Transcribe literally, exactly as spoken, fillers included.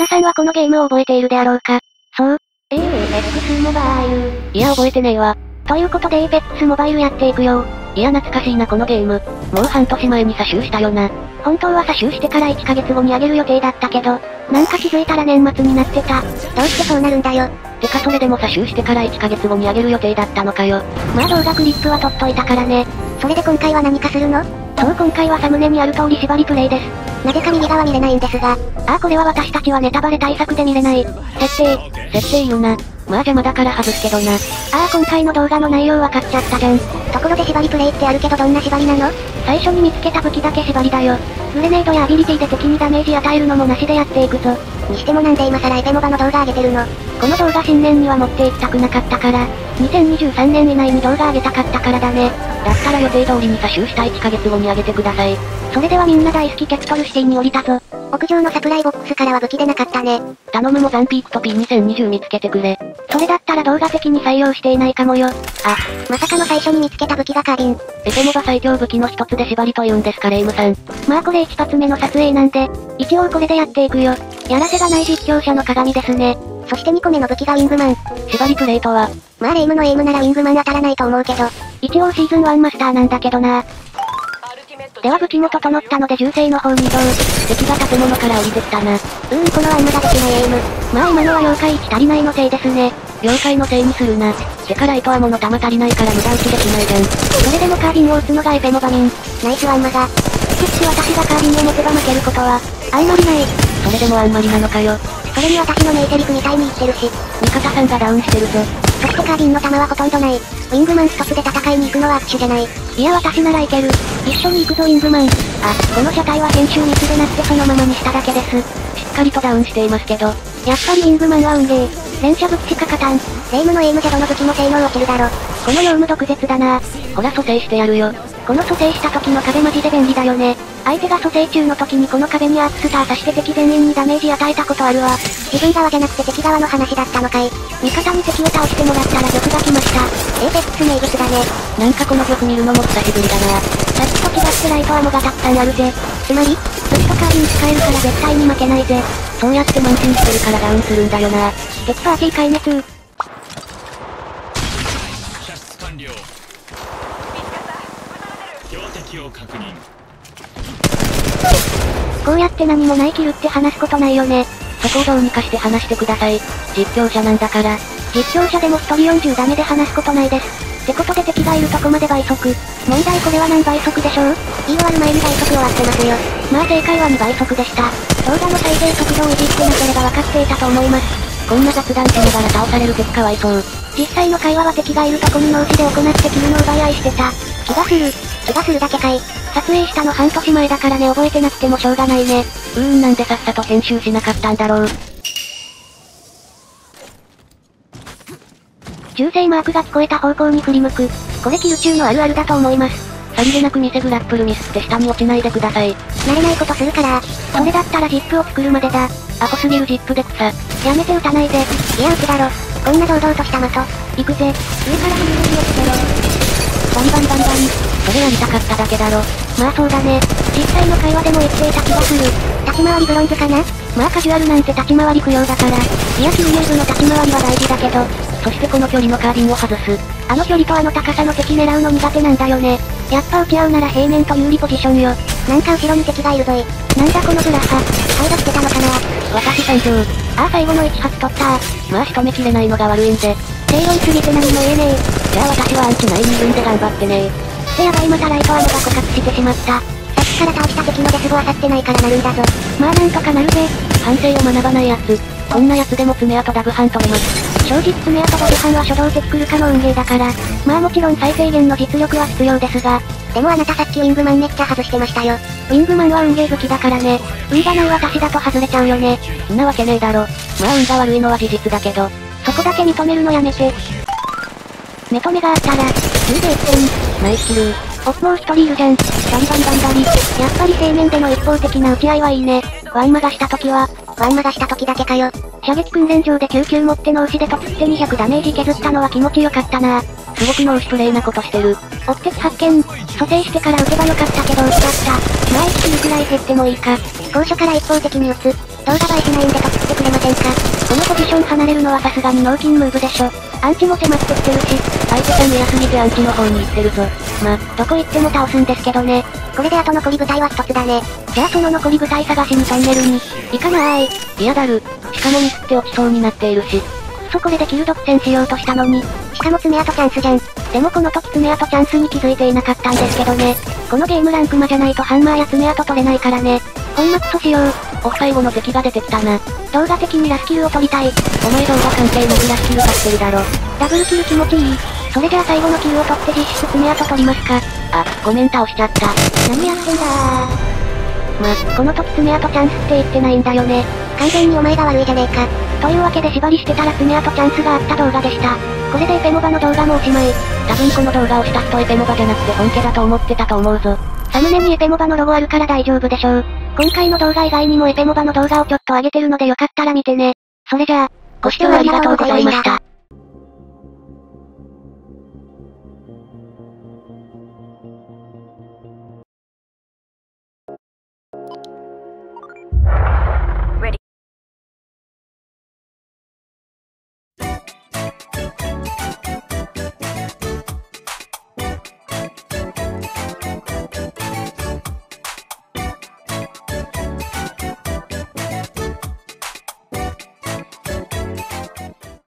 皆さんはこのゲームを覚えているであろうか。そう。 エーペックスモバイル。 いや覚えてねえわ。 ということでエーペックスモバイルやっていくよ。 いや懐かしいなこのゲーム。もう半年前に詐集したよな。 本当は詐集してからいっかげつごにあげる予定だったけど、なんか気づいたら年末になってた。どうしてそうなるんだよ。 てかそれでも詐集してからいっかげつごにあげる予定だったのかよ。 まあ動画クリップは撮っといたからね。それで今回は何かするの？ そう今回はサムネにある通り縛りプレイです。 なぜか右側見れないんですが。 ああこれは私たちはネタバレ対策で見れない。設定、設定言うな。まあ邪魔だから外すけどな。 ああ今回の動画の内容わかっちゃったじゃん。ところで縛りプレイってあるけどどんな縛りなの？ 最初に見つけた武器だけ縛りだよ。 グレネードやアビリティで敵にダメージ与えるのもなしでやっていくぞ。にしてもなんで今更エペモバの動画上げてるの？ この動画新年には持っていきたくなかったから、にせんにじゅうさんねん以内に動画上げたかったからだね。だったら予定通りに詐集したいっかげつごに上げてください。 それではみんな大好きケクトルシティに降りたぞ。屋上のサプライボックスからは武器出なかったね。 頼むもザンピークと ピーにせんにじゅう 見つけてくれ。 それだったら動画的に採用していないかもよ。あ、まさかの最初に見つけた武器がカービン。 エペモバ最強武器の一つで縛りと言うんですかレイムさん。 まあこれ一発目の撮影なんで、一応これでやっていくよ。やらせがない実況者の鏡ですね。そしてにこめの武器がウィングマン。 縛りプレイとは、 まあレイムのエイムならウィングマン当たらないと思うけど、一応シーズンワンマスターなんだけどな。では武器も整ったので銃声の方に移動。 敵が建物から降りてきたな。うーんこのアンムができないエイム。まあ今のは妖怪いち足りないのせいですね。 妖怪のせいにするな。てかライトは物弾足りないから無駄打ちできないじゃん。 それでもカービンを撃つのがエペモバミン。ナイスワンマが。しかし私がカービンを持てば負けることは、あんまりない。 それでもあんまりなのかよ。 それに私の名セリフみたいに言ってるし。 味方さんがダウンしてるぞ。 そしてカービンの弾はほとんどない。ウィングマン一つで戦いに行くのは握手じゃない。いや私ならいける。一緒に行くぞウィングマン。 あ、この車体は編集ミスでなってそのままにしただけです。しっかりとダウンしていますけど。 やっぱりウィングマンは運ゲー。連射武器しか勝たん。レイムのエイムでどの武器も性能落ちるだろ。このヨウム毒舌だな。 ほら蘇生してやるよ。 この蘇生した時の壁マジで便利だよね。相手が蘇生中の時にこの壁にアークスター刺して敵全員にダメージ与えたことあるわ。自分側じゃなくて敵側の話だったのかい。味方に敵を倒してもらったら玉が来ました。エーペックス名物だね。 なんかこの玉見るのも久しぶりだな。 さっきと違ってライトアモがたくさんあるぜ。つまり、ずっとカービン使えるから絶対に負けないぜ。 そうやって慢心してるからダウンするんだよな。 敵パーティー壊滅。こうやって何もないキルって話すことないよね。 そこをどうにかして話してください。実況者なんだから。 実況者でも一人よんじゅうダメで話すことないです。ってことで敵がいるとこまで倍速。問題これは何倍速でしょう？ イーオーアール 前に倍速終わってますよ。まあ正解はにばい速でした。動画の再生速度をいじってなければ分かっていたと思います。 こんな雑談しながら倒される敵かわいそう。 実際の会話は敵がいるとこに脳死で行ってキルの奪い合いしてた。気がする。気がするだけかい。撮影したの半年前だからね覚えてなくてもしょうがないね。 うーんなんでさっさと編集しなかったんだろう。 銃声マークが聞こえた方向に振り向く。これキル中のあるあるだと思います。 さりげなく見せグラップルミスって下に落ちないでください。 慣れないことするから。それだったらジップを作るまでだ。 アホすぎるジップで草。 やめて撃たないで。いや撃つだろ。こんな堂々とした的。行くぜ。上から振り向きをつけろ。バンバンバンバン。 それやりたかっただけだろ。 まあそうだね。実際の会話でも言っていた気がする。立ち回りブロンズかな？まあカジュアルなんて立ち回り不要だから。いや救入部の立ち回りは大事だけど。 そしてこの距離のカービンを外す。 あの距離とあの高さの敵狙うの苦手なんだよね。やっぱ撃ち合うなら平面と有利ポジションよ。なんか後ろに敵がいるぞい。なんだこのブラッハ。顔出してたのかな？ 私参上。 ああ最後のいち発取ったー。 まあ仕留めきれないのが悪いんで。 強いすぎて何も言えねえ。 じゃあ私はアンチ内にいるんで頑張ってねー。 ってやばいまたライトアームが枯渇してしまった。さっきから倒した敵のデスボあさってないからなるんだぞ。まあなんとかなるぜ。 反省を学ばないやつ。こんなやつでも爪痕ダブハン取れます。 正直爪痕ダブハンは初動的来るかの運ゲーだから。まあもちろん最低限の実力は必要ですが。でもあなたさっきウィングマンめっちゃ外してましたよ。ウィングマンは運ゲー武器だからね。運がない私だと外れちゃうよね。 んなわけねえだろ。まあ運が悪いのは事実だけど。 そこだけ認めるのやめて。目と目があったら、じゅうでいってん。 ナイスキル。 お、もう一人いるじゃん。バリバリバリバリ。やっぱり正面での一方的な打ち合いはいいね。ワンマがした時は、ワンマがした時だけかよ。射撃訓練場で救急持って脳死でとつってにひゃくダメージ削ったのは気持ちよかったな。 すごく脳死プレイなことしてる。 追って発見。蘇生してから撃てばよかったけど撃っちゃった。まあいちキルくらい減ってもいいか。高所から一方的に撃つ。動画映えしないんでとつってくのはさすがに脳筋ムーブでしょ。アンチも迫ってきてるし、 相手が見やすぎてアンチの方に行ってるぞ。 ま、どこ行っても倒すんですけどね。これであと残り部隊は一つだね。じゃあその残り部隊探しにトンネルに、行かなーい。 嫌だる。しかもミスって落ちそうになっているし。 くそこれでキル独占しようとしたのに。しかも爪痕チャンスじゃん。でもこの時爪痕チャンスに気づいていなかったんですけどね。このゲームランクマじゃないとハンマーや爪痕取れないからね。ほんまクソしよう。 オフ最後の敵が出てきたな。 動画的にラスキルを取りたい。 お前動画関係なくラスキル取ってるだろ。 ダブルキル気持ちいい。それじゃあ最後のキルを取って実質爪痕取りますか。 あ、ごめん倒しちゃった。 何やってんだー。ま、この時爪痕チャンスって言ってないんだよね。完全にお前が悪いじゃねえか。というわけで縛りしてたら爪痕チャンスがあった動画でした。これでエペモバの動画もおしまい。 多分この動画をした人エペモバじゃなくて本家だと思ってたと思うぞ。 サムネにエペモバのロゴあるから大丈夫でしょう。今回の動画以外にもエペモバの動画をちょっと上げてるのでよかったら見てね。それじゃあ、 ご視聴ありがとうございました。